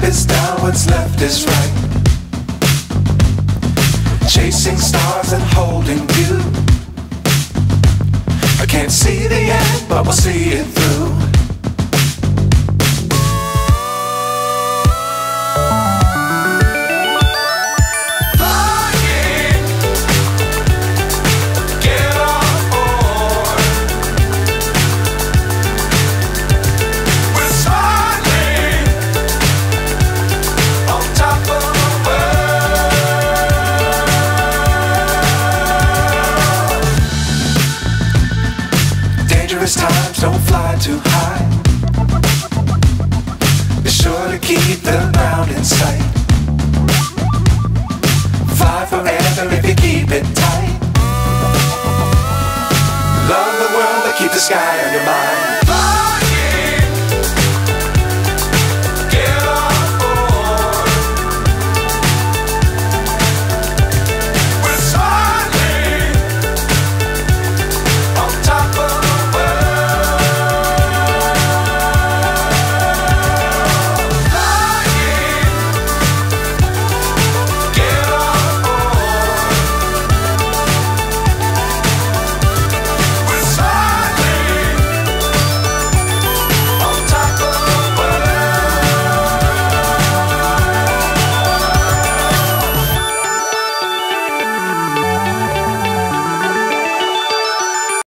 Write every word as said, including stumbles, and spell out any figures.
is down, what's left is right. Chasing stars and holding you. I can't see the end, but we'll see it through. Dangerous times, don't fly too high. Be sure to keep the ground in sight. Fly forever if you keep it tight. Love the world, but keep the sky on your mind.